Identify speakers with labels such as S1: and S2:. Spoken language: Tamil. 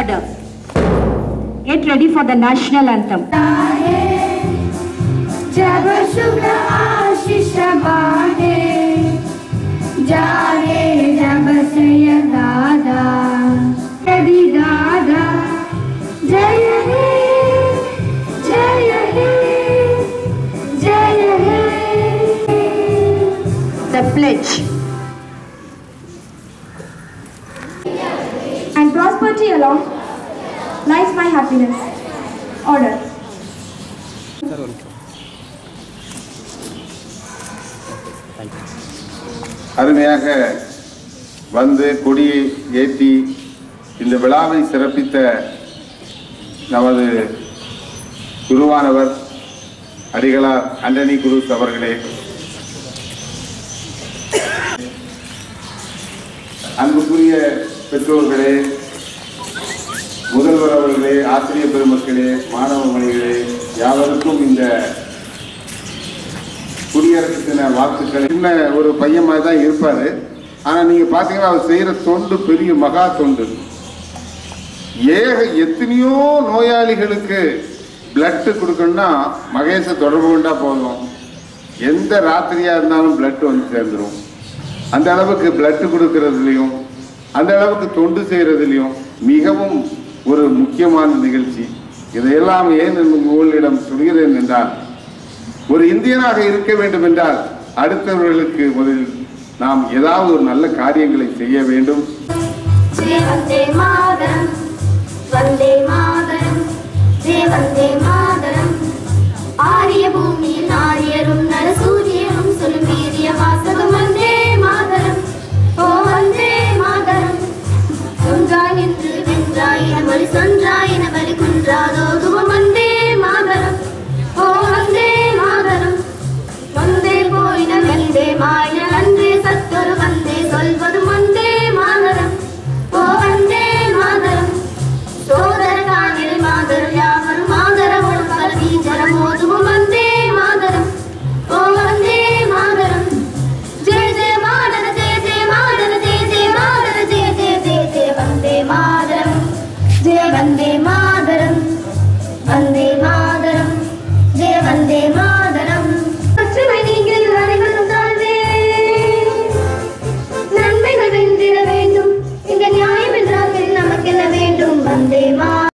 S1: Order. Get ready for the national anthem.
S2: जब शुभ आशीष बाहे जारे जब से दादा कभी दादा जय हे जय हे जय हे.
S1: The pledge.
S3: And prosperity along lies my happiness. Order.
S4: அருமையாக வந்து கொடியை ஏற்றி இந்த விழாவை சிறப்பித்த நமது குருவானவர் அடிகளார் ஆண்டனி குருஸ் அவர்களே, அன்புக்குரிய பெற்றோர்களே, முதல்வர் அவர்களே, ஆசிரியர் பெருமக்களே, மாணவ மணிகளே, யாவருக்கும் இந்த குடியரசு தின வாழ்த்துக்கள். சின்ன ஒரு பையன் மாதிரி தான் இருப்பார். ஆனால் நீங்கள் பார்த்தீங்கன்னா அவர் செய்கிற தொண்டு பெரிய மகா தொண்டு. எத்தனையோ நோயாளிகளுக்கு பிளட்டு கொடுக்கணும்னா மகேஷை தொடர்பு கொண்டா போதும், எந்த ராத்திரியாக இருந்தாலும் பிளட்டு வந்து சேர்ந்துடும். அந்த அளவுக்கு பிளட்டு கொடுக்கறதுலையும் அந்த அளவுக்கு தொண்டு செய்கிறதுலையும் மிகவும் ஒரு முக்கியமான நிகழ்ச்சி. இதையெல்லாம் ஏன் உங்களிடம் சொல்கிறேன் என்றால், ஒரு இந்தியனாக இருக்க வேண்டும் என்றால் அடுத்தவர்களுக்கு முதலில் நாம் ஏதாவது ஒரு நல்ல காரியங்களை செய்ய வேண்டும்.
S2: ஆரிய பூமியில் ஆரியரும் நரசூரிய